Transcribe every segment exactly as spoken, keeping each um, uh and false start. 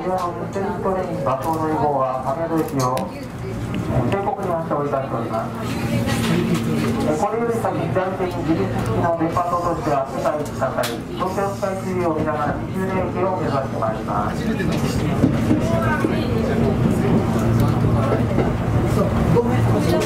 上のミステリートレイン馬装の以降は亀戸駅を全国に発車をいたしております。これより先、左手に自立式のデパートとしては世界一高い東京スカイツリーを見ながらにじゅうねん駅を目指してまいります。ごめん、こちら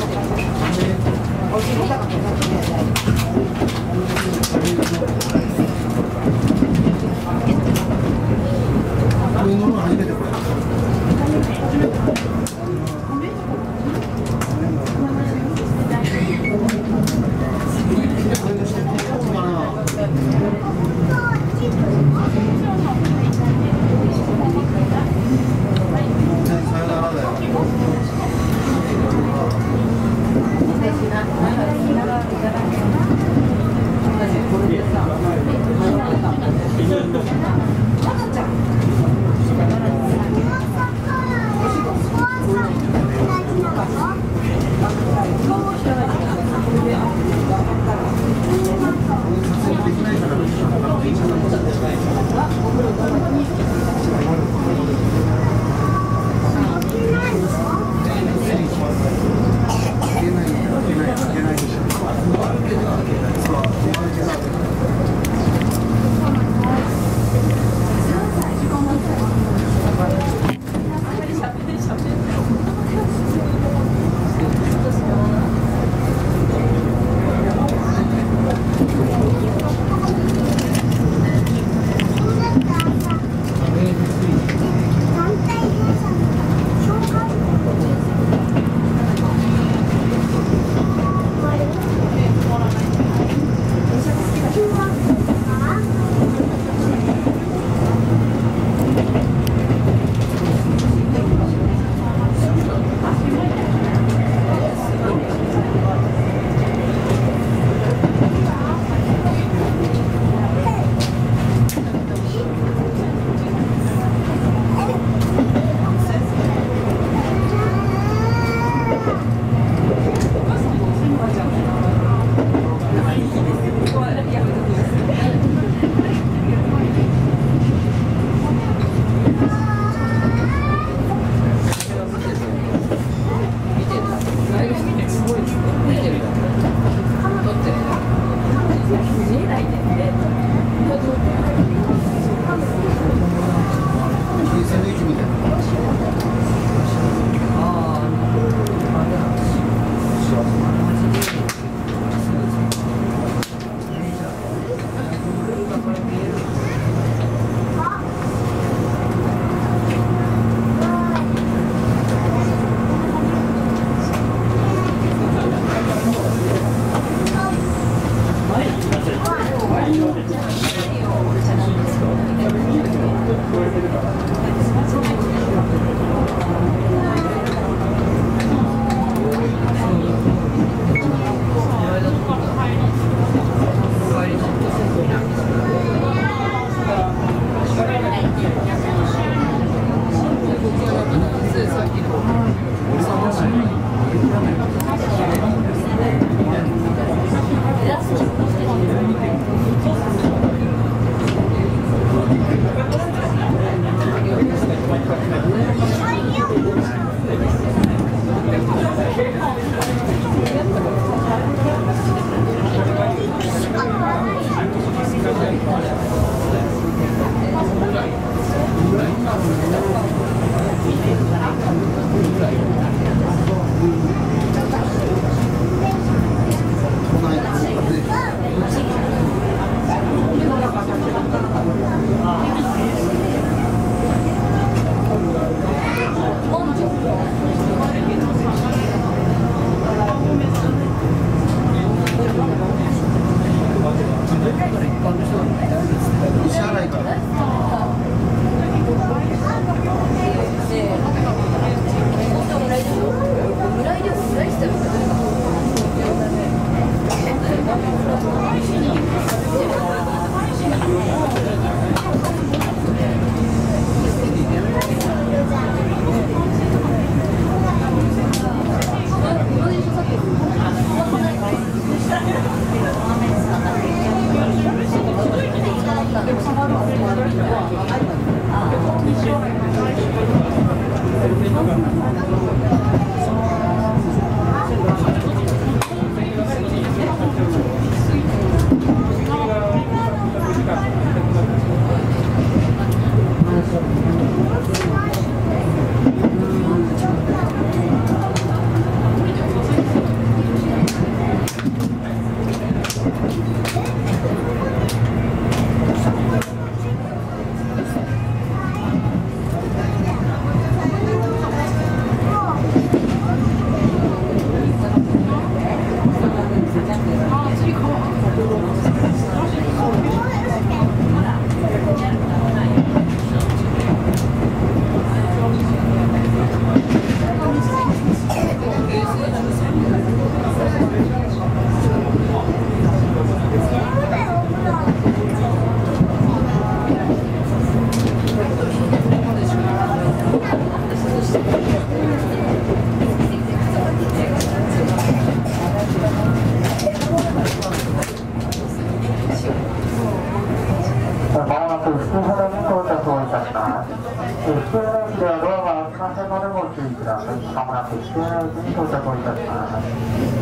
ます。えー、必要な駅ではドアが開きませんのでご注意ください。まもなく必要な駅に到着をいたします。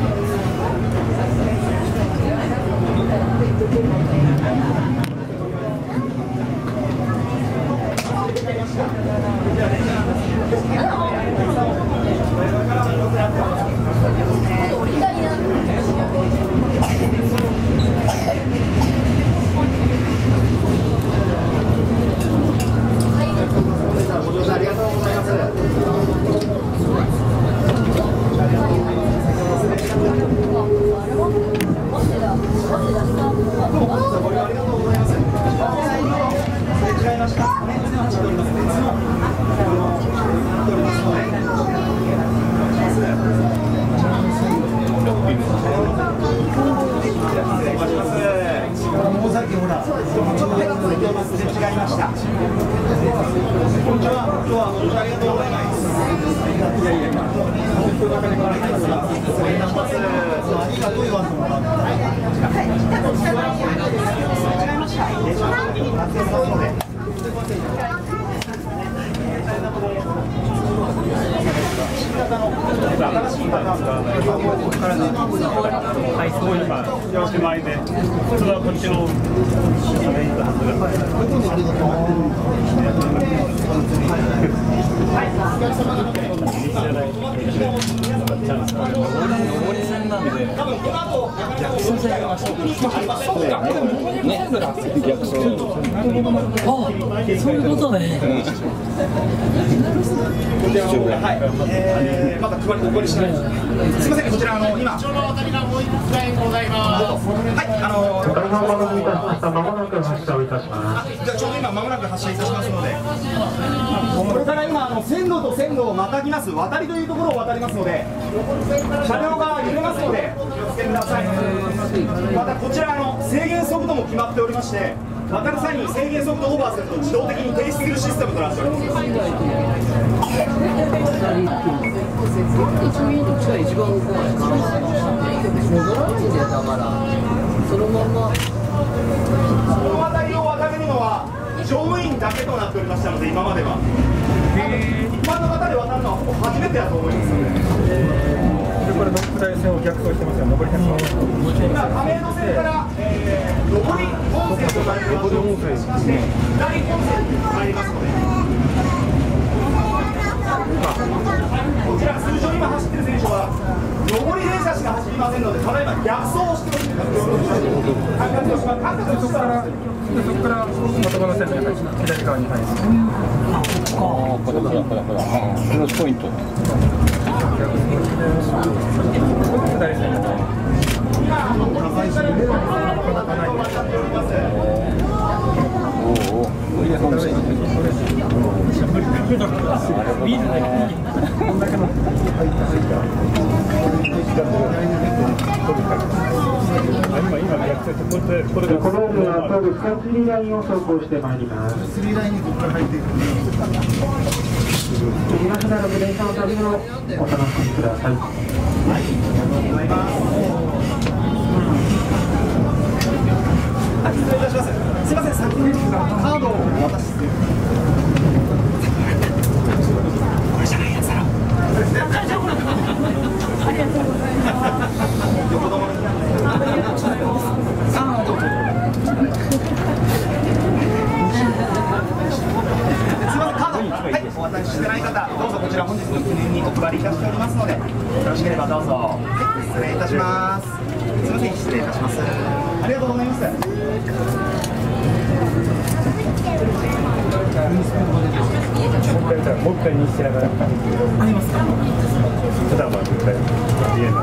ご乗車ありがとうございます。ご利用ありがとうございます。違いました。走っております。別のなっておりますので。もうさっきほら、ちょっと早く続いております。違いました。こんにちは。今日はご乗車ありがとうございます。いやいや、ありがとうございます。ありがとう言わんともらう。はい。違いました。電車の時になってますので。新しいパターンがここからね、はい、そう今手前で、それはこっちの斜めにはずが。 上り線なんで逆走線がそうかそうかね逆走あそういうことねはい、えー、まだ配りお配りしてないです。すみません、こちらあの今。ちょうど渡りがもう一回ございます。はい、あのー。 大変お待たせいたしました。まもなく発車をいたします。 じゃあちょうど今まもなく発車いたしますので。これから今あの線路と線路をまたぎます渡りというところを渡りますので、車両が揺れますのでお気をつけください。またこちらあの制限速度も決まっておりまして。渡る際に制限速度オーバーすると自動的に停止するシステムとなっております。 一番怖い戻らないんだよだからそのままこの辺りを渡れるのは乗務員だけとなっておりましたので今までは一般の方で渡るのは初めてだと思いますので。 これ、下り線を逆走してますよ、上り線も。 今、亀戸線から、えー、上り本線となる場所を通過しまして、下り本線に入りますので、こちら、通常今走っている選手は、上り電車しか走りませんので、ただいま逆走をしてほしいと感覚とします。感覚としては、 そこから元場の線路に入って左側に入る。 ああこれこれこれこれクロスポイント下り線に入る。 おお本線ビールないこんだけの今今逆走してこれこの奥は東武スカイツリーラインを走行してまいります。 スリーラインにここから入っていく。 東奈良電車の旅をお楽しみください。 はい、ありがとうございます。あ、失礼いたします。すみません、先にカードをお渡しする。これじゃないやつだろ。ありがとうございます。横止まり。ありがとうございます。さあ、どうぞ。すみません、カード、はい、お渡ししてない方、どうぞこちら本日の記念にお配りいたしておりますので、よろしければどうぞ。はい、失礼いたします。すみません、失礼いたします。ありがとうございます。 もう一回にしながらありますか。普段は絶対言えない。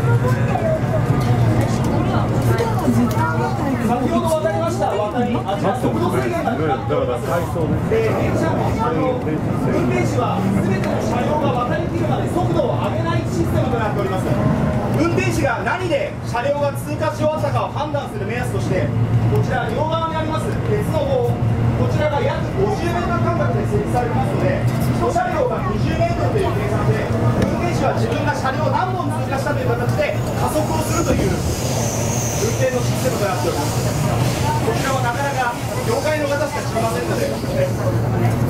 先ほど渡りました渡り、あちら速度制限がかかっております。で、電車の車両、運転士はすべての車両が渡りきるまで速度を上げないシステムとなっております。運転士が何で車両が通過し終わったかを判断する目安として、こちら両側にあります鉄の棒、こちらが約ごじゅうメートル間隔で設置されていますので、いち車両がにじゅうメートルという計算で、運転士は自分が車両を何本通過したという形で加速をするという運転のシステムとなっております。こちらはなかなか業界の方しか知りませんので。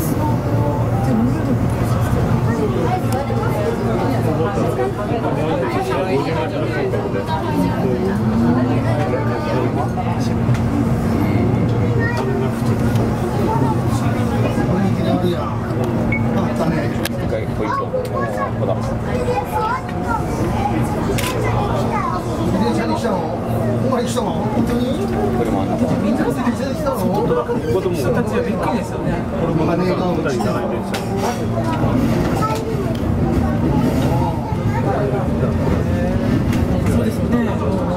るやん。あったね。 一回ポイント。こだ。 自転車に来たの？ほんまに来たの？本当に？ 車の中。 みんな自転車で来たの？本当だ。子供たちはびっくりですよね。子供がね、普段行かない電車。 そうですよね。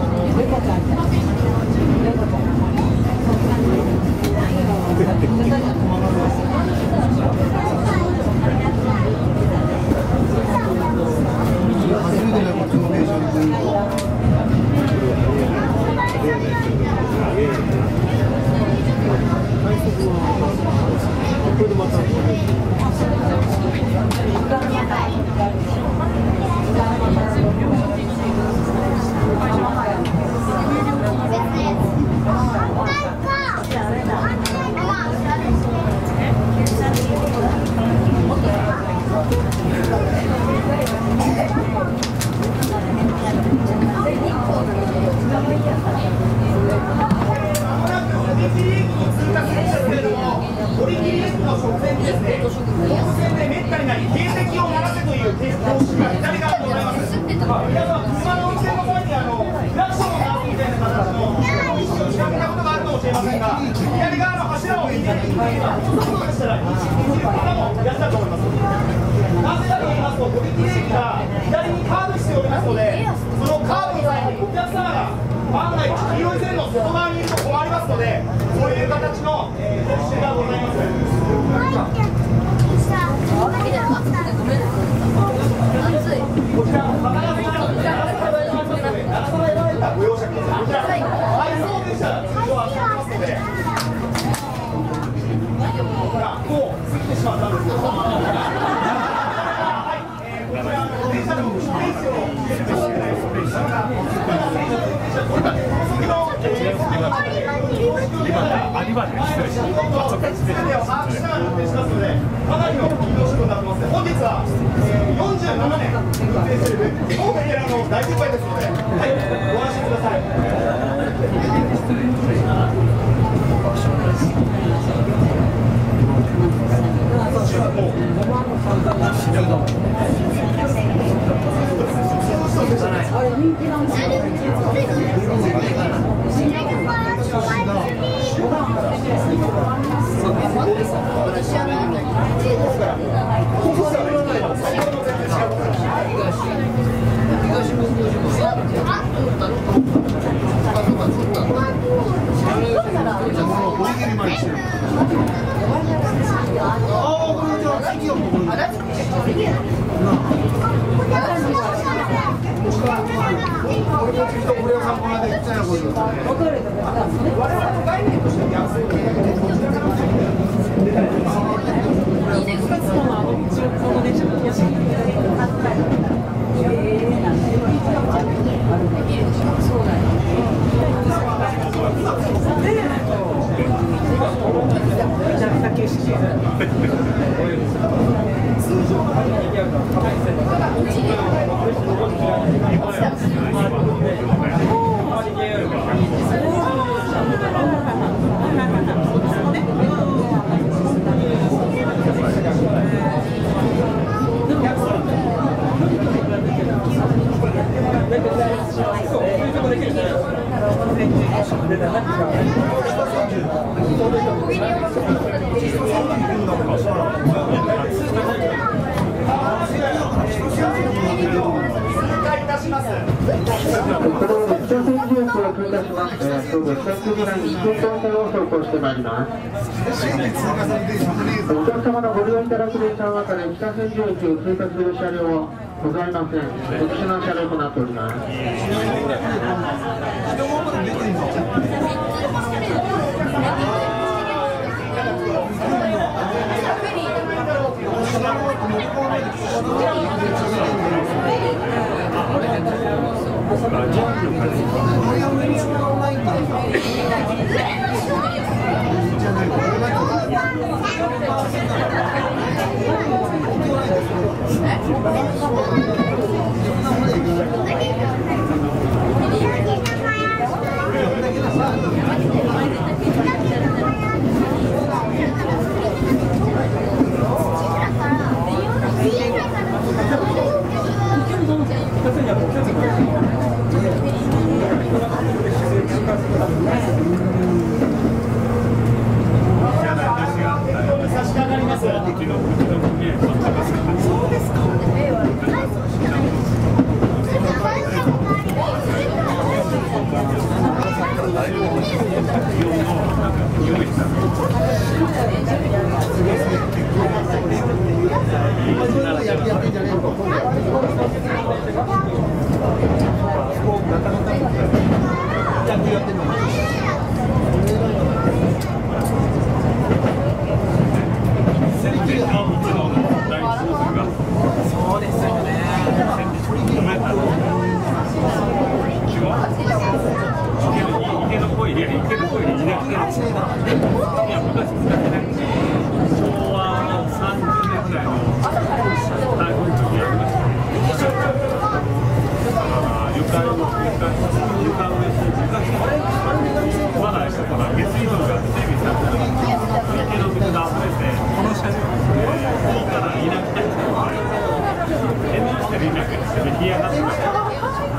北千住駅を通過する車両はございません。特殊な車両となっております。 そうですよね。 池の声で、池の声で、いや、昔使ってなくて、昭和さんじゅうねんぐらいの台風の時ありました。床上、床上し、床下、まだ下から下水道が整備されてなかった。池の水が溢れて、この車両、ここからいなくなっちゃう。返納して連絡して出来上がってました。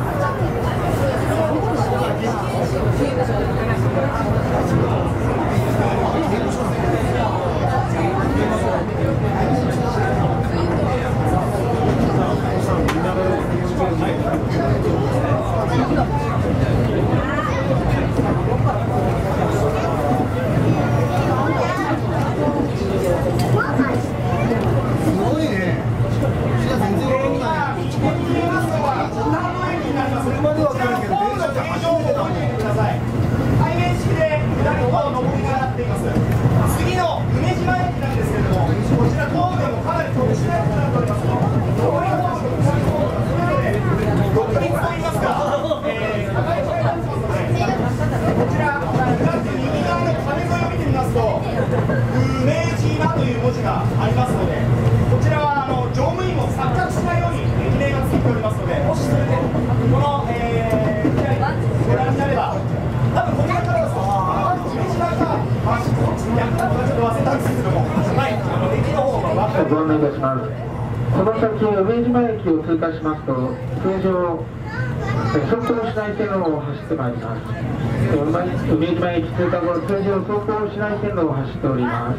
次の梅島駅なんですけれども、こちら東部もかなり特殊な駅となっております。独立といいますか、えー、高い声なんですけどね、こちら、右側の壁沿いを見てみますと、梅島という文字がありますので、こちらはあの乗務員も錯覚しないように駅名がついておりますので、もしそれでこの、えー、ご覧になれば、多分こちらからですと、梅島か、まあ、ちょっと忘れたんですけども、はい、あの駅の方が分かる。 ご案内いたします。この先、梅島駅を通過しますと、通常、速度しない線路を走ってまいります。梅島駅通過後、通常、走行しない線路を走っております。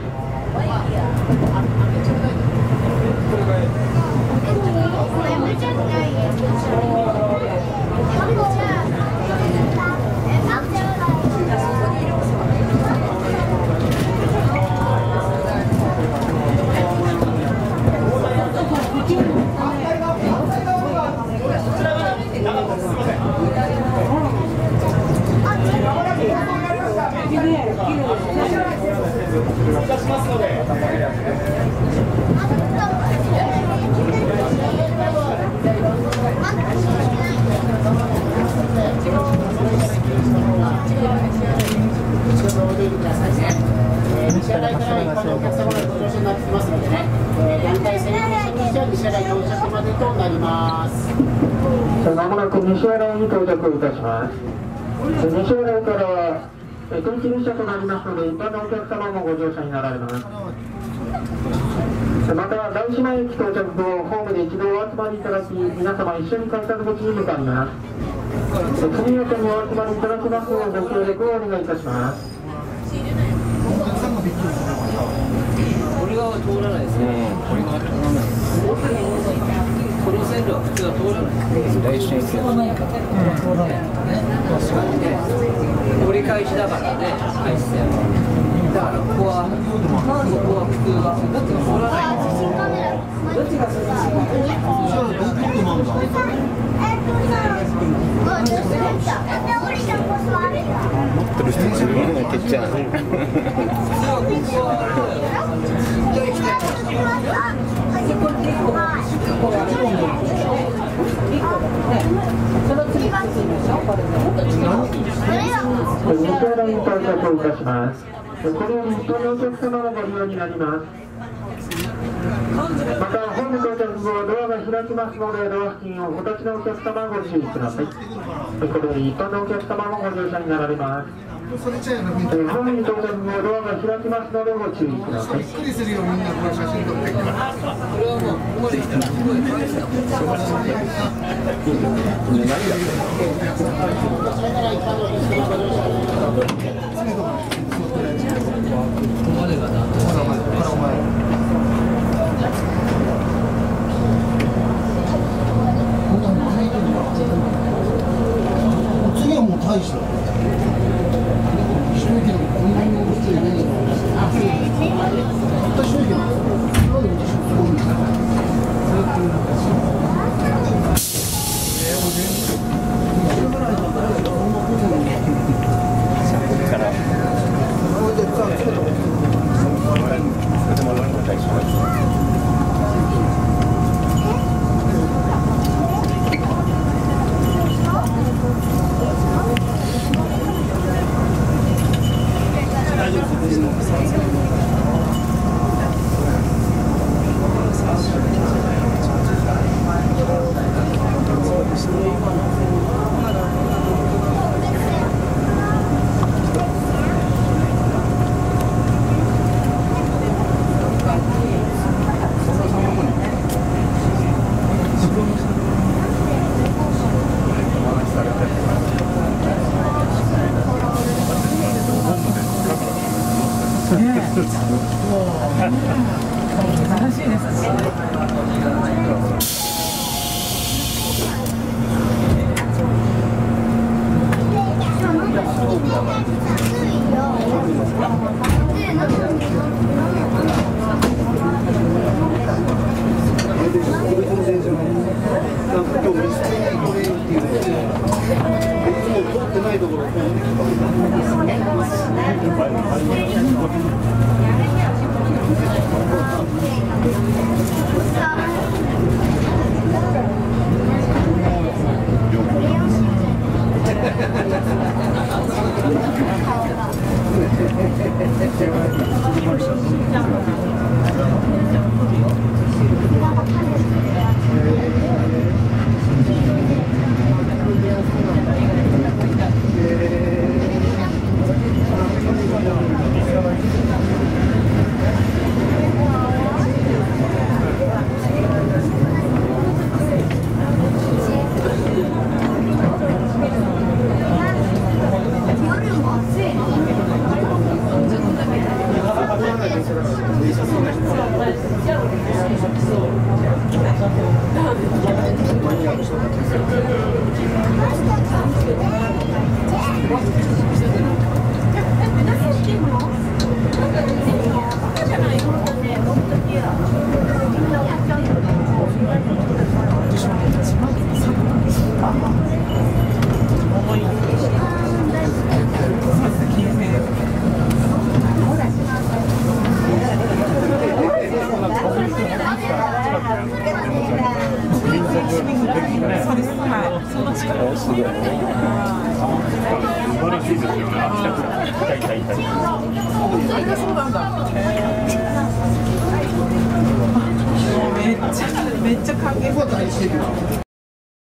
出しますので。 西新井から一般のお客様がご乗車になってきますのでね、団体線にして西新井到着までとなります。 まもなく西新井に到着いたします。西新井からは定期列車となりますので、一般のお客様もご乗車になられます。また、大島駅到着後、ホームで一度お集まりいただき、皆様一緒に改札口に向かいます。次の点にお集まりいただきますので、ご協力をお願いいたします。 これは通らないですね。これは通らないです。この線路は普通は通らないです。来週に通らないから。通らないからね。確かにね。折り返しだからね、廃止線は。だからここは、ここは普通はだって通らないんですよ。どっちが通らないの？じゃあどこ止まるんだ？ 持ってる人自分が蹴っちゃう。 西新井に到着をいたします。これより一般のお客様のご利用になります。また、ホーム到着後、ドアが開きますので、ドア付近をお立ちのお客様ご注意ください。これより一般のお客様もご乗車になられます。ホームに到着後、ドアが開きますので、ご注意ください。 次はもう大した。一緒に行けばこんなに大きいね。私は行けば。なんで私はこういうの。 から。 楽しいですね。めっちゃめっちゃ歓迎。